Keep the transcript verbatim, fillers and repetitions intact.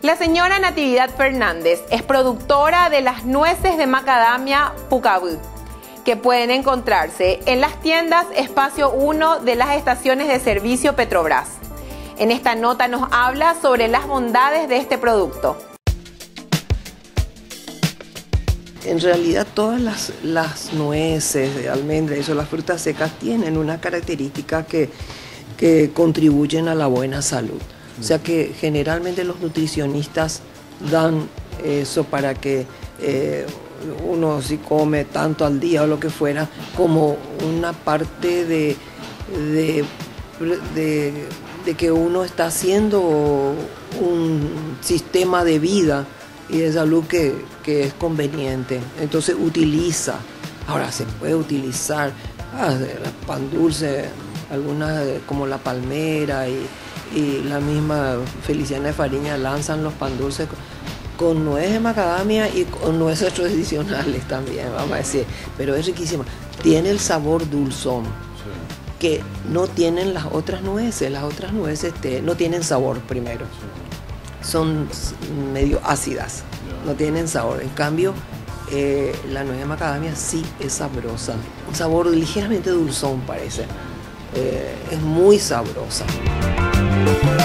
La señora Natividad Fernández es productora de las nueces de macadamia Pucabú, que pueden encontrarse en las tiendas Espacio uno de las estaciones de servicio Petrobras. En esta nota nos habla sobre las bondades de este producto. En realidad todas las, las nueces de almendra, eso, las frutas secas tienen una característica que, que contribuyen a la buena salud. O sea que generalmente los nutricionistas dan eso para que eh, uno si come tanto al día o lo que fuera, como una parte de, de, de, de que uno está haciendo un sistema de vida y de salud que, que es conveniente. Entonces utiliza, ahora se puede utilizar ah, pan dulce, algunas como la palmera y, y la misma Feliciana de Fariña lanzan los pan dulces con nueces de macadamia y con nueces tradicionales también, vamos a decir, pero es riquísima. Tiene el sabor dulzón, sí, que no tienen las otras nueces. Las otras nueces te, no tienen sabor primero, sí, son medio ácidas, no tienen sabor. En cambio, eh, la nuez de macadamia sí es sabrosa, un sabor ligeramente dulzón parece, eh, es muy sabrosa.